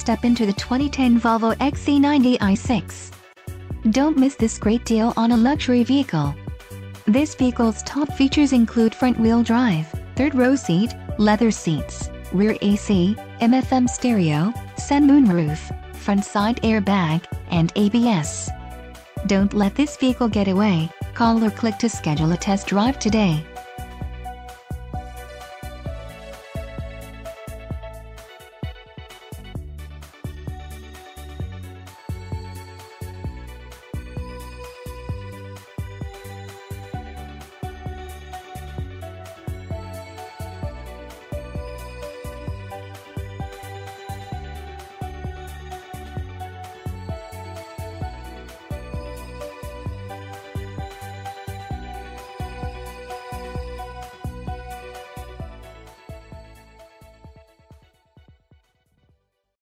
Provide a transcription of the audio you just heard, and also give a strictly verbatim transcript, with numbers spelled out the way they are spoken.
step into the twenty ten Volvo X C ninety i six. Don't miss this great deal on a luxury vehicle. This vehicle's top features include front-wheel drive, third-row seat, leather seats, rear A C, M F M stereo, sun moonroof, front side airbag, and A B S. Don't let this vehicle get away. Call or click to schedule a test drive today.